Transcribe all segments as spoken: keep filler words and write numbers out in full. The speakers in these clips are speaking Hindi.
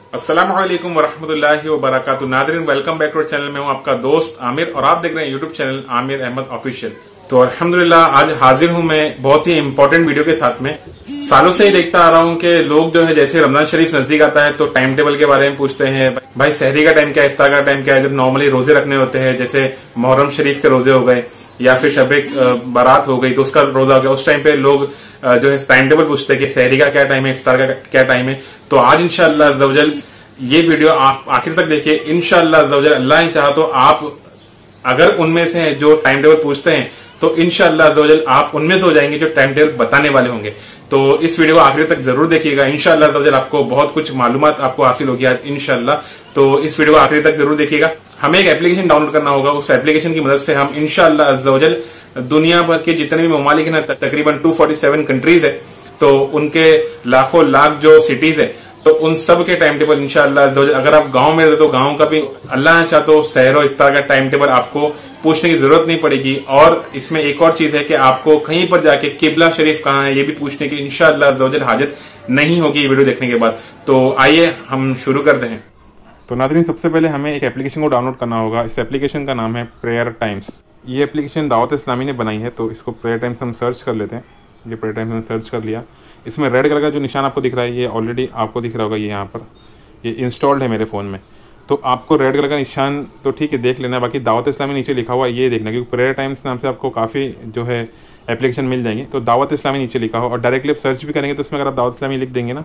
अस्सलाम वालेकुम वरहमतुल्लाहि वबरकातुहू। नाज़रीन, वेलकम बैक टू चैनल में हूं आपका दोस्त आमिर और आप देख रहे हैं YouTube channel Aamir Ahmad official. तो अल्हम्दुलिल्लाह आज हाजिर हूं मैं बहुत ही इंपॉर्टेंट वीडियो के साथ में। सालों से ही देखता आ रहा हूं कि लोग जो है जैसे रमजान शरीफ नजदीक आता है तो टाइम टेबल के बारे में पूछते हैं, भाई सहरी का टाइम क्या है, इफ्तार का टाइम क्या है। जब नॉर्मली रोजे रखने होते हैं जैसे मुहर्रम शरीफ के रोजे हो गए या फिर शबे बारात हो गई तो उसका रोजा हो गया, उस टाइम पे लोग जो है टाइम टेबल पूछते हैं कि सहरी का क्या टाइम है, इफ्तार का क्या टाइम है। तो आज इंशाअल्लाह अज़्ज़वजल ये वीडियो आप आखिर तक देखिए। इंशाअल्लाह अज़्ज़वजल अल्लाह ही चाहा तो आप अगर उनमें से हैं जो टाइम टेबल पूछते हैं तो इंशाअल्लाह अज़्ज़वजल आप उनमें से हो जाएंगे जो टाइम टेबल बताने वाले होंगे। तो इस वीडियो को आखिर तक जरूर देखिएगा। इंशाअल्लाह अज़्ज़वजल आपको बहुत कुछ मालूमात आपको हासिल होगी आज इंशाअल्लाह। तो इस वीडियो को आखिर तक जरूर देखिएगा। हमें एक एप्लीकेशन डाउनलोड करना होगा, उस एप्लीकेशन की मदद से हम इंशाअल्लाह अज़्ज़वजल दुनिया भर के जितने भी ममालिक हैं, तकरीबन दो सौ सैंतालीस कंट्रीज है, तो उनके लाखों लाख जो सिटीज है तो उन सब के टाइम टेबल इंशाअल्लाह अगर आप गांव में रहते तो गांव का भी अल्लाह चाहे तो सहर और इफ्तार का टाइम टेबल आपको पूछने की जरूरत नहीं पड़ेगी। और इसमें एक और चीज है कि आपको कहीं पर जाके किबला शरीफ कहाँ है ये भी पूछने की इंशाअल्लाह हाजत नहीं होगी वीडियो देखने के बाद। तो आइए हम शुरू करते हैं। तो नाज़रीन, सबसे पहले हमें एक एप्लीकेशन को डाउनलोड करना होगा। इस एप्लीकेशन का नाम है प्रेयर टाइम्स। ये एप्लीकेशन दावत इस्लामी ने बनाई है, तो इसको प्रेयर टाइम्स हम सर्च कर लेते हैं। ये प्रेयर टाइम्स हमने सर्च कर लिया। इसमें रेड कलर का जो निशान आपको दिख रहा है ये ऑलरेडी आपको दिख रहा होगा, ये यहाँ पर ये इंस्टॉल्ड है मेरे फ़ोन में। तो आपको रेड कलर का निशान तो ठीक है देख लेना, बाकी दावत इस्लामी नीचे लिखा हुआ है ये देखना, क्योंकि प्रेयर टाइम्स नाम से आपको काफ़ी जो है एप्लीकेशन मिल जाएंगे। तो दावत इस्लामी नीचे लिखा हो और डायरेक्टली आप सर्च भी करेंगे तो उसमें अगर आप दावत इस्लामी लिख देंगे ना,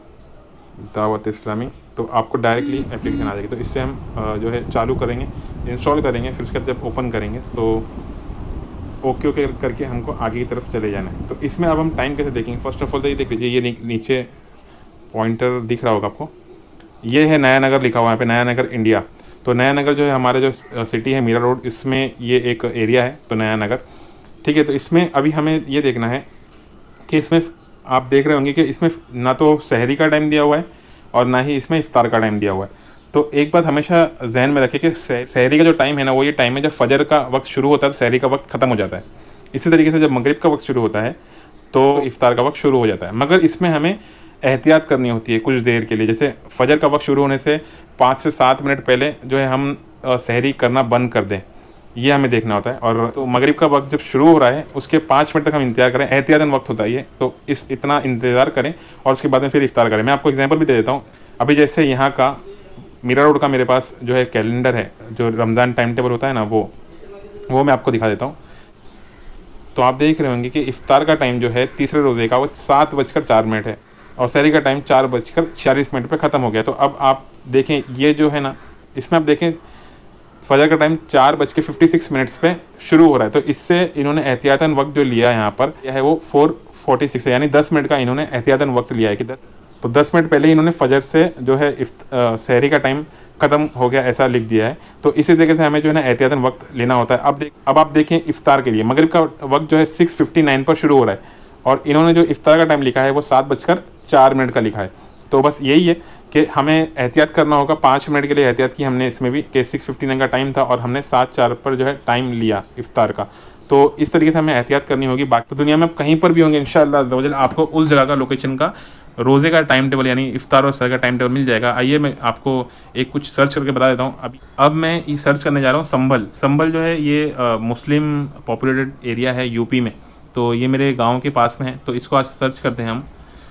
दावत इस्लामी, तो आपको डायरेक्टली एप्लीकेशन आ जाएगी। तो इससे हम जो है चालू करेंगे, इंस्टॉल करेंगे, फिर उसके बाद जब ओपन करेंगे तो ओके ओके करके हमको आगे की तरफ चले जाना है। तो इसमें अब हम टाइम कैसे देखेंगे, फर्स्ट ऑफ ऑल तो ये देख लीजिए, ये नी, नीचे पॉइंटर दिख रहा होगा आपको, ये है नया नगर लिखा हुआ है यहाँ पे, नया नगर इंडिया। तो नया नगर जो है हमारे जो सिटी है मीरा रोड, इसमें ये एक एरिया है तो नया नगर, ठीक है। तो इसमें अभी हमें ये देखना है कि इसमें आप देख रहे होंगे कि इसमें ना तो सहरी का टाइम दिया हुआ है और ना ही इसमें इफ्तार का टाइम दिया हुआ है। तो एक बात हमेशा जहन में रखें कि सहरी का जो टाइम है ना वो ये टाइम है जब फजर का वक्त शुरू होता है तो सहरी का वक्त ख़त्म हो जाता है। इसी तरीके से जब मगरिब का वक्त शुरू होता है तो इफ्तार का वक्त शुरू हो जाता है। मगर इसमें हमें एहतियात करनी होती है कुछ देर के लिए। जैसे फजर का वक्त शुरू होने से पाँच से सात मिनट पहले जो है हम सहरी करना बंद कर दें, ये हमें देखना होता है। और तो मगरिब का वक्त जब शुरू हो रहा है उसके पाँच मिनट तक हम इंतजार करें, एहतियातन वक्त होता है ये, तो इस इतना इंतज़ार करें और उसके बाद में फिर इफ्तार करें। मैं आपको एग्जांपल भी दे देता हूँ। अभी जैसे यहाँ का मीरा रोड का मेरे पास जो है कैलेंडर है, जो रमज़ान टाइम टेबल होता है ना, वो वो मैं आपको दिखा देता हूँ। तो आप देख रहे होंगे कि इफ्तार का टाइम जो है तीसरे रोज़े का वो सात बजकर चार मिनट है और सहरी का टाइम चार बजकर छियालीस मिनट पर ख़त्म हो गया। तो अब आप देखें ये जो है ना, इसमें आप देखें फजर का टाइम चार बज के फिफ्टी सिक्स मिनट्स पे शुरू हो रहा है। तो इससे इन्होंने एहतियातन वक्त जो लिया है यहाँ पर यह है वो फोर फोर्टी सिक्स है, यानी दस मिनट का इन्होंने एहतियातन वक्त लिया है कि तो दस मिनट पहले ही इन्होंने फजर से जो है सहरी का टाइम ख़त्म हो गया ऐसा लिख दिया है। तो इसी तरीके से हमें जो है ना एहतियातन वक्त लेना होता है। अब देख अब आप देखें इफ्तार के लिए मगरिब का वक्त जो है सिक्स फिफ्टी नाइन पर शुरू हो रहा है और इन्होंने जो इफ्तार का टाइम लिखा है वो सात बजकर चार मिनट का लिखा है। तो बस यही है कि हमें एहतियात करना होगा, पाँच मिनट के लिए एहतियात की हमने इसमें भी कि सिक्स फिफ्टी नाइन का टाइम था और हमने सात चार पर जो है टाइम लिया इफ्तार का। तो इस तरीके से हमें एहतियात करनी होगी। बाकी तो दुनिया में आप कहीं पर भी होंगे इंशाअल्लाह आपको उस जगह का लोकेशन का रोज़े का टाइम टेबल यानी इफ्तार और सहर का टाइम टेबल मिल जाएगा। आइए मैं आपको एक कुछ सर्च करके बता देता हूँ। अभी अब मैं ये सर्च करने जा रहा हूँ संभल। संभल जो है ये आ, मुस्लिम पॉपुलेटेड एरिया है यूपी में, तो ये मेरे गाँव के पास में है। तो इसको आज सर्च करते हैं हम।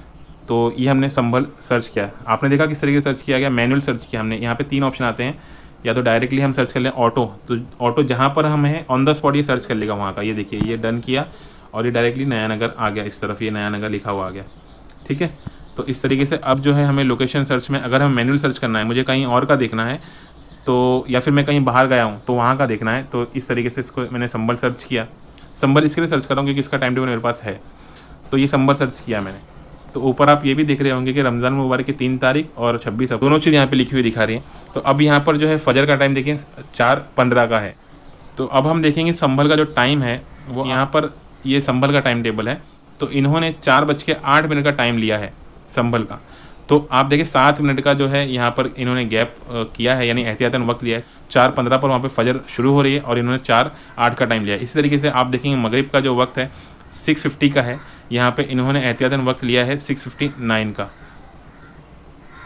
तो ये हमने संभल सर्च किया। आपने देखा किस तरीके से सर्च किया गया, मैनुअल सर्च किया हमने। यहाँ पे तीन ऑप्शन आते हैं, या तो डायरेक्टली हम सर्च कर लें ऑटो, तो ऑटो जहाँ पर हम हैं ऑन द स्पॉट ये सर्च कर लेगा वहाँ का। ये देखिए ये डन किया और ये डायरेक्टली नया नगर आ गया, इस तरफ ये नया नगर लिखा हुआ आ गया, ठीक है। तो इस तरीके से अब जो है हमें लोकेशन सर्च में अगर हमें मैनुअल सर्च करना है, मुझे कहीं और का देखना है तो, या फिर मैं कहीं बाहर गया हूँ तो वहाँ का देखना है, तो इस तरीके से इसको मैंने संभल सर्च किया। संभल इसके लिए सर्च कर रहा हूँ क्योंकि इसका टाइम टेबल मेरे पास है, तो ये संभल सर्च किया मैंने। तो ऊपर आप ये भी देख रहे होंगे कि रमज़ान मुबारक की तीन तारीख और छब्बीस दोनों चीज़ यहाँ पे लिखी हुई दिखा रही है। तो अब यहाँ पर जो है फजर का टाइम देखिए चार पंद्रह का है। तो अब हम देखेंगे संभल का जो टाइम है वो यहाँ पर ये संभल का टाइम टेबल है। तो इन्होंने चार बज के आठ मिनट का टाइम लिया है संभल का। तो आप देखिए सात मिनट का जो है यहाँ पर इन्होंने गैप किया है, यानी एहतियातन वक्त लिया है। चार पंद्रह पर वहाँ पे फजर शुरू हो रही है और इन्होंने चार आठ का टाइम लिया है। इसी तरीके से आप देखेंगे मगरिब का जो वक्त है सिक्स फिफ्टी का है, यहाँ पे इन्होंने एहतियातन वक्त लिया है सिक्स फिफ्टी नाइन का।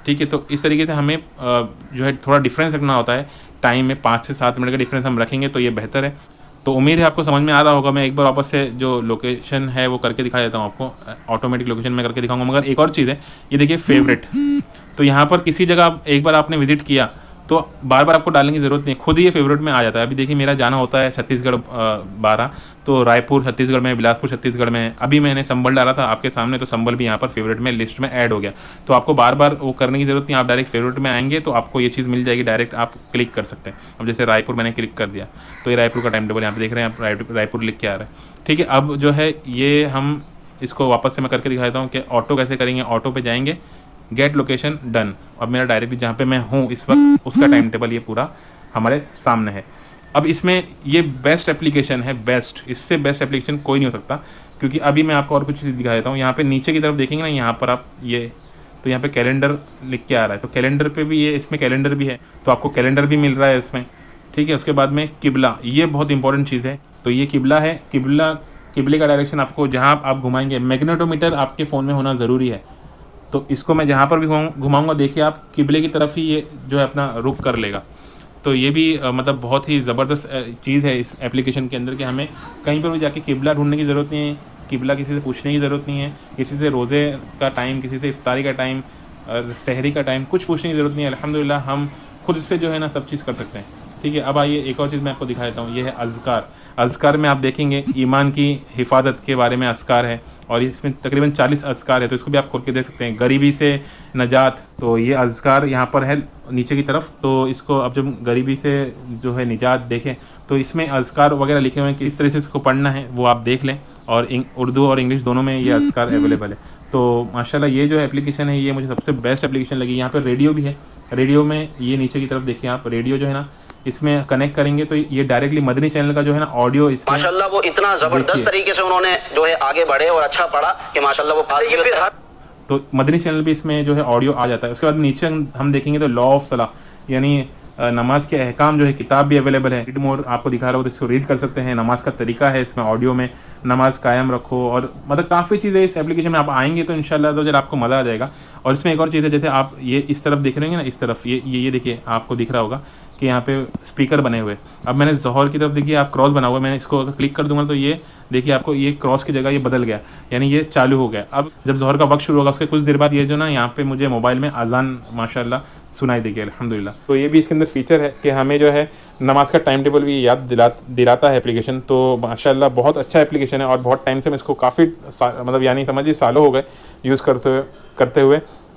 ठीक है। तो इस तरीके से हमें जो है थोड़ा डिफरेंस रखना होता है टाइम में, पाँच से सात मिनट का डिफरेंस हम रखेंगे तो ये बेहतर है। तो उम्मीद है आपको समझ में आ रहा होगा। मैं एक बार वापस से जो लोकेशन है वो करके दिखा देता हूँ आपको, ऑटोमेटिक लोकेशन में करके दिखाऊंगा। मगर एक और चीज़ है, ये देखिए फेवरेट, तो यहाँ पर किसी जगह आप एक बार आपने विजिट किया तो बार बार आपको डालने की ज़रूरत नहीं, खुद ही ये फेवरेट में आ जाता है। अभी देखिए मेरा जाना होता है छत्तीसगढ़ बारह, तो रायपुर छत्तीसगढ़ में, बिलासपुर छत्तीसगढ़ में, अभी मैंने संबल डाला था आपके सामने, तो संबल भी यहाँ पर फेवरेट में लिस्ट में ऐड हो गया। तो आपको बार बार वो करने की ज़रूरत नहीं, आप डायरेक्ट फेवरेट में आएंगे तो आपको ये चीज़ मिल जाएगी, डायरेक्ट आप क्लिक कर सकते हैं। अब जैसे रायपुर मैंने क्लिक कर दिया तो ये रायपुर का टाइम टेबल यहाँ पर देख रहे हैं आप, रायपुर लिख के आ रहा है। ठीक है, अब जो है ये हम इसको वापस से मैं करके दिखा देता हूँ कि ऑटो कैसे करेंगे। ऑटो पे जाएंगे, गेट लोकेशन डन। अब मेरा डायरेक्टली जहाँ पे मैं हूँ इस वक्त उसका टाइम टेबल ये पूरा हमारे सामने है। अब इसमें ये बेस्ट एप्लीकेशन है, बेस्ट, इससे बेस्ट एप्लीकेशन कोई नहीं हो सकता। क्योंकि अभी मैं आपको और कुछ चीज़ दिखा देता हूँ। यहाँ पे नीचे की तरफ देखेंगे ना, यहाँ पर आप ये, तो यहाँ पे कैलेंडर लिख के आ रहा है, तो कैलेंडर पे भी ये, इसमें कैलेंडर भी है, तो आपको कैलेंडर भी मिल रहा है इसमें। ठीक है, उसके बाद में किबला, ये बहुत इंपॉर्टेंट चीज़ है। तो ये किबला है, किबला किबले का डायरेक्शन आपको जहाँ आप घुमाएंगे, मैग्नेटोमीटर आपके फ़ोन में होना ज़रूरी है। तो इसको मैं जहाँ पर भी घुमाऊंगा देखिए आप किबले की तरफ ही ये जो है अपना रुख कर लेगा। तो ये भी आ, मतलब बहुत ही ज़बरदस्त चीज़ है इस एप्लीकेशन के अंदर कि हमें कहीं पर भी जाके किबला ढूंढने की ज़रूरत नहीं है, किबला किसी से पूछने की ज़रूरत नहीं है, किसी से रोज़े का टाइम, किसी से इफ्तारी का टाइम, सहरी का टाइम, कुछ पूछने की ज़रूरत नहीं है। अल्हम्दुलिल्लाह हम खुद से जो है ना सब चीज़ कर सकते हैं। ठीक है, अब आइए एक और चीज़ मैं आपको दिखा देता हूँ, ये है अज़कार। अज़कार में आप देखेंगे ईमान की हिफाजत के बारे में अज़कार है, और इसमें तकरीबन चालीस अज़कार है, तो इसको भी आप खोल के देख सकते हैं। गरीबी से नजात, तो ये अज़कार यहाँ पर है नीचे की तरफ। तो इसको अब जब गरीबी से जो है निजात देखें तो इसमें अज़कार वगैरह लिखे हुए हैं, किस तरह से इसको पढ़ना है वो आप देख लें, और उर्दू और इंग्लिश दोनों में ये अज़कार अवेलेबल है। तो माशाल्लाह ये जो एप्लीकेशन है ये मुझे सबसे बेस्ट एप्लीकेशन लगी। यहाँ पर रेडियो भी है, रेडियो में ये नीचे की तरफ देखिए आप, रेडियो जो है ना इसमें कनेक्ट करेंगे तो ये डायरेक्टली मदनी चैनल का जो है ना ऑडियो, माशाल्लाह वो इतना जबरदस्त तरीके से उन्होंने जो है आगे बढ़े और अच्छा पढ़ा कि माशाल्लाह वो फिर तो मदनी चैनल भी इसमें जो है ऑडियो आ जाता है। उसके बाद नीचे हम देखेंगे तो लॉ ऑफ सलाह, यानी नमाज के अहकाम जो है किताब भी अवेलेबल है। रीड मोर आपको दिखा रहा हो तो इसको रीड कर सकते हैं। नमाज का तरीका है इसमें ऑडियो में, नमाज कायम रखो, और मतलब काफ़ी चीज़ें इस एप्लीकेशन में आप आएंगे तो इंशाल्लाह तो जब आपको मज़ा आ जाएगा। और इसमें एक और चीज़ है, जैसे आप ये इस तरफ देख रहे हैं ना, इस तरफ ये ये ये देखिए आपको दिख रहा होगा कि यहाँ पे स्पीकर बने हुए। अब मैंने ज़ोहर की तरफ देखिए आप क्रॉस बना हुआ है, मैंने इसको क्लिक कर दूंगा तो ये देखिए आपको ये क्रॉस की जगह ये बदल गया, यानी ये चालू हो गया। अब जब ज़ोहर का वक्त शुरू होगा उसके कुछ देर बाद ये जो ना यहाँ पे मुझे मोबाइल में अजान माशाल्लाह सुनाई देगी अल्हम्दुलिल्लाह। तो ये भी इसके अंदर फीचर है कि हमें जो है नमाज का टाइम टेबल भी याद दिला दिलाता है एप्लीकेशन। तो माशाल्लाह बहुत अच्छा एप्लीकेशन है, और बहुत टाइम से मैं इसको काफ़ी मतलब यानी समझिए सालों हो गए यूज़ करते हुए करते हुए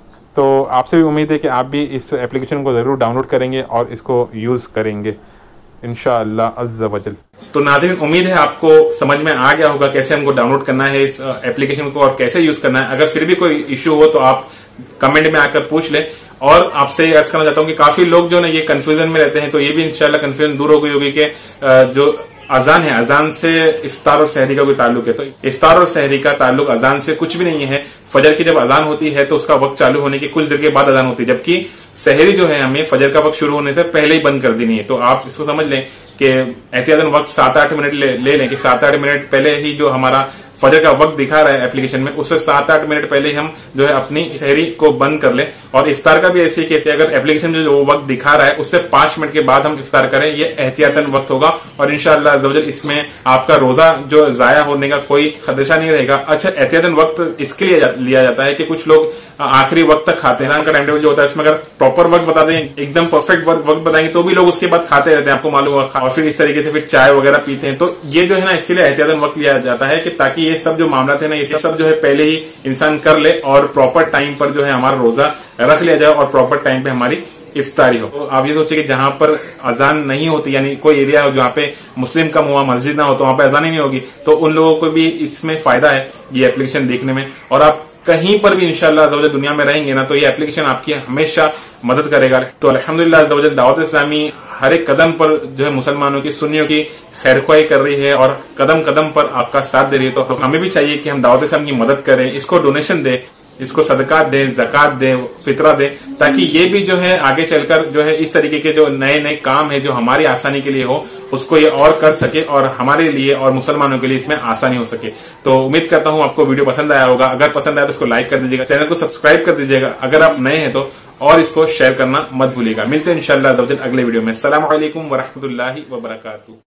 तो आपसे भी उम्मीद है कि आप भी इस एप्लीकेशन को ज़रूर डाउनलोड करेंगे और इसको यूज़ करेंगे इंशाअल्लाह अज़्ज़ा वजल। तो नाज़रीन, उम्मीद है आपको समझ में आ गया होगा कैसे हमको डाउनलोड करना है इस एप्लीकेशन को और कैसे यूज़ करना है। अगर फिर भी कोई इश्यू हो तो आप कमेंट में आकर पूछ लें। और आपसे अर्ज करना चाहता हूँ कि काफ़ी लोग जो ना ये कन्फ्यूजन में रहते हैं, तो ये भी इंशाअल्लाह कन्फ्यूजन दूर हो गई होगी कि जो अजान है, अजान से इफ्तार और सहरी का कोई ताल्लुक है। तो इफ्तार और सहरी का ताल्लुक अजान से कुछ भी नहीं है। फजर की जब अजान होती है तो उसका वक्त चालू होने के कुछ देर के बाद अजान होती है, जबकि सहरी जो है हमें फजर का वक्त शुरू होने से पहले ही बंद कर देनी है। तो आप इसको समझ लें कि एहतियातन वक्त सात आठ मिनट ले, ले लें कि सात आठ मिनट पहले ही जो हमारा फजर का वक्त दिखा रहा है एप्लीकेशन में, उससे सात आठ मिनट पहले ही हम जो है अपनी सहरी को बंद कर लें। और इफ्तार का भी ऐसे ही कि अगर एप्लीकेशन जो वो वक्त दिखा रहा है उससे पांच मिनट के बाद हम इफ्तार करें, ये एहतियातन वक्त होगा और इंशाअल्लाह इसमें आपका रोजा जो जाया होने का कोई खदशा नहीं रहेगा। अच्छा, एहतियातन वक्त इसके लिए जा, लिया जाता है कि कुछ लोग आखिरी वक्त तक खाते हैं। का टाइम टेबल जो होता है उसमें अगर प्रॉपर वक्त बता दें, एकदम परफेक्ट वक्त बताएंगे तो भी लोग उसके बाद खाते रहते हैं, आपको मालूम होगा, और फिर इस तरीके से फिर चाय वगैरह पीते हैं। तो ये जो है ना इसके लिए एहतियातन वक्त लिया जाता है कि ताकि ये सब जो मामला थे ना ये सब जो है पहले ही इंसान कर ले और प्रॉपर टाइम पर जो है हमारा रोजा रख लिया जाए और प्रॉपर टाइम पे हमारी इफ्तारी हो। तो आप ये सोचिए कि जहां पर अजान नहीं होती, यानी कोई एरिया हो जहाँ पे मुस्लिम कम हुआ, मस्जिद ना हो, तो वहां पे अजान ही नहीं होगी, तो उन लोगों को भी इसमें फायदा है ये एप्लीकेशन देखने में। और आप कहीं पर भी इंशाअल्लाह दुनिया में रहेंगे ना तो ये एप्लीकेशन आपकी हमेशा मदद करेगा। तो अल्हम्दुलिल्लाह दावत इस्लामी हर एक कदम पर जो है मुसलमानों की, सुन्नियों की खैरख्वाही कर रही है और कदम कदम पर आपका साथ दे रही है। तो हमें भी चाहिए कि हम दावत इस्लाम की मदद करें, इसको डोनेशन दें, इसको सदका दें, ज़कात दें, फितरा दें, ताकि ये भी जो है आगे चलकर जो है इस तरीके के जो नए नए काम है जो हमारी आसानी के लिए हो, उसको ये और कर सके और हमारे लिए और मुसलमानों के लिए इसमें आसानी हो सके। तो उम्मीद करता हूं आपको वीडियो पसंद आया होगा। अगर पसंद आया तो इसको लाइक कर दीजिएगा, चैनल को सब्सक्राइब कर दीजिएगा अगर आप नए हैं तो, और इसको शेयर करना मत भूलिएगा। मिलते हैं इंशाअल्लाह अगले वीडियो में। अस्सलामु अलैकुम व रहमतुल्लाहि व बरकातुहू।